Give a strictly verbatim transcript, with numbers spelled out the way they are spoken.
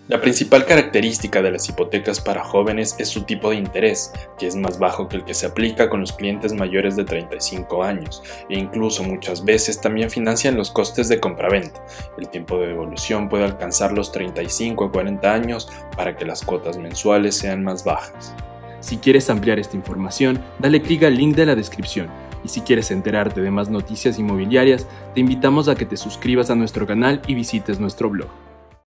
La principal característica de las hipotecas para jóvenes es su tipo de interés, que es más bajo que el que se aplica con los clientes mayores de treinta y cinco años, e incluso muchas veces también financian los costes de compraventa. El tiempo de devolución puede alcanzar los treinta y cinco a cuarenta años para que las cuotas mensuales sean más bajas. Si quieres ampliar esta información, dale clic al link de la descripción. Y si quieres enterarte de más noticias inmobiliarias, te invitamos a que te suscribas a nuestro canal y visites nuestro blog.